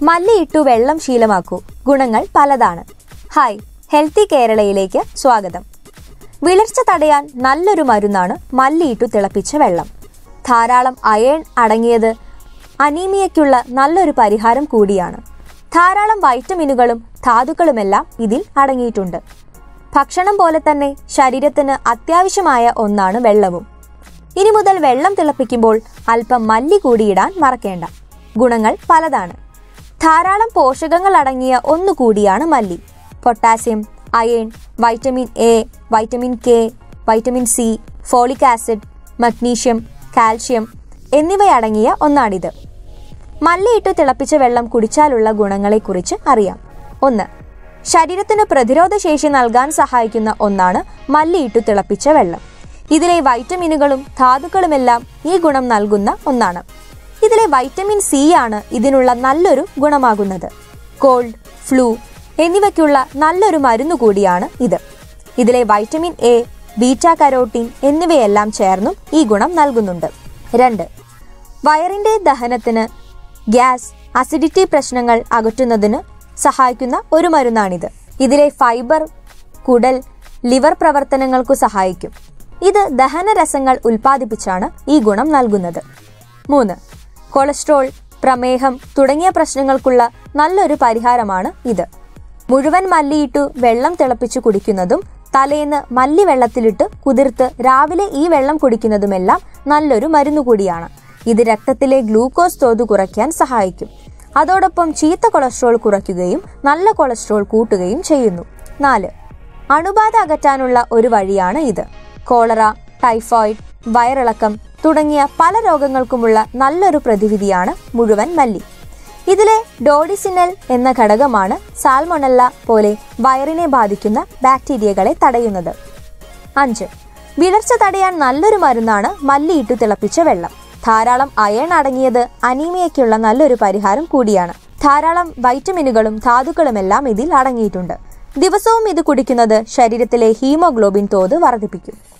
മല്ലിയിട്ടു വെള്ളം ശീലമാക്കൂ. ഗുണങ്ങൾ പലതാണ്. ഹായ്, ഹെൽത്തി കേരളയിലേക്ക് സ്വാഗതം. വിളർച്ച തടയാൻ നല്ലൊരു മരുന്നാണ് മല്ലിയിട്ടു തിളപ്പിച്ച വെള്ളം. ധാരാളം അയൺ അടങ്ങിയത് അനീമിയയ്ക്കുള്ള നല്ലൊരു പരിഹാരം കൂടിയാണ്. ധാരാളം വൈറ്റമിനുകളും ധാതുക്കളുമെല്ലാം ഇതിൽ അടങ്ങിയിട്ടുണ്ട്. ഭക്ഷണം പോലെ തന്നെ ശരീരത്തിന് അത്യാവശ്യമായ ഒന്നാണ് വെള്ളവും. ഇനി മുതൽ വെള്ളം തിളപ്പിക്കുമ്പോൾ അല്പം മല്ലി കൂടിയിടാൻ മറക്കേണ്ട. ഗുണങ്ങൾ പലതാണ്. ധാരാളം പോഷകങ്ങൾ അടങ്ങിയ ഒന്നുകൂടിയാണ് മല്ലി. Potassium, iron, vitamin A, vitamin K, vitamin C, folic acid, magnesium, calcium എന്നിവയടങ്ങിയ ഒന്നാണിത്. മല്ലിയിട്ടു തിളപ്പിച്ച വെള്ളം കുടിച്ചാലുള്ള ഗുണങ്ങളെക്കുറിച്ച് അറിയാം. 1. ശരീരത്തിന് പ്രതിരോധശേഷി നൽകാൻ സഹായിക്കുന്ന ഒന്നാണ് മല്ലിയിട്ടു തിളപ്പിച്ച വെള്ളം. ഇതിലെ വൈറ്റമിനുകളും ധാതുക്കളുമെല്ലാം ഈ ഗുണം നൽകുന്ന ഒന്നാണ്. ഇതിലെ വൈറ്റമിൻ സി ആണ് ഇതിനുള്ള നല്ലൊരു ഗുണമാകുന്നത്. കോൾഡ്, ഫ്ലൂ എന്നിവയ്ക്കുള്ള നല്ലൊരു മരുന്നു കൂടിയാണ് ഇത്. ഇതിലെ വൈറ്റമിൻ എ, ബീറ്റ കരോട്ടീൻ എന്നിവയെല്ലാം ചേർന്നും ഈ ഗുണം നൽകുന്നുണ്ട്. 2. വയറിന്റെ ദഹനത്തിന്, ഗ്യാസ്, അസിഡിറ്റി പ്രശ്നങ്ങൾ അകറ്റുന്നതിന് സഹായിക്കുന്ന ഒരു മരുന്നാണിത്. ഇതിലെ ഫൈബർ കുടൽ, ലിവർ പ്രവർത്തനങ്ങൾക്കു സഹായിക്കും. ഇത് ദഹനരസങ്ങൾ ഉൽപ്പാദിപ്പിച്ചാണ് ഈ ഗുണം നൽകുന്നത്. 3. കൊളസ്ട്രോൾ, പ്രമേഹം തുടങ്ങിയ പ്രശ്നങ്ങൾക്കുള്ള നല്ലൊരു പരിഹാരമാണ് ഇത്. മുഴുവൻ മല്ലിയിട്ടു വെള്ളം തിളപ്പിച്ചു കുടിക്കുന്നതും തലേന്ന് മല്ലി വെള്ളത്തിലിട്ട് കുതിർത്ത് രാവിലെ ഈ വെള്ളം കുടിക്കുന്നതുമെല്ലാം നല്ലൊരു മരുന്നു കൂടിയാണ്. ഇത് രക്തത്തിലെ ഗ്ലൂക്കോസ് തോത് കുറയ്ക്കാൻ സഹായിക്കും. അതോടൊപ്പം ചീത്ത കൊളസ്ട്രോൾ കുറയ്ക്കുകയും നല്ല കൊളസ്ട്രോൾ കൂട്ടുകയും ചെയ്യുന്നു. 4. അണുബാധ അകറ്റാനുള്ള ഒരു വഴിയാണ് ഇത്. കോളറ, ടൈഫോയിഡ്, വയറിളക്കം തുടങ്ങിയ പല രോഗങ്ങൾക്കുമുള്ള നല്ലൊരു പ്രതിവിധിയാണ് മുഴുവൻ മല്ലി. ഇതിലെ ഡോഡിസിനൽ എന്ന ഘടകമാണ് സാൽമൊണല്ല പോലെ വയറിനെ ബാധിക്കുന്ന ബാക്ടീരിയകളെ തടയുന്നത്. 5. വിളർച്ച തടയാൻ നല്ലൊരു മരുന്നാണ് മല്ലിയിട്ടു തിളപ്പിച്ച വെള്ളം. ധാരാളം അയൺ അടങ്ങിയത് അനീമിയയ്ക്കുള്ള നല്ലൊരു പരിഹാരം കൂടിയാണ്. ധാരാളം വൈറ്റമിനുകളും ധാതുക്കളുമെല്ലാം ഇതിൽ അടങ്ങിയിട്ടുണ്ട്. ദിവസവും ഇത് കുടിക്കുന്നത് ശരീരത്തിലെ ഹീമോഗ്ലോബിൻ തോത് വർദ്ധിപ്പിക്കും.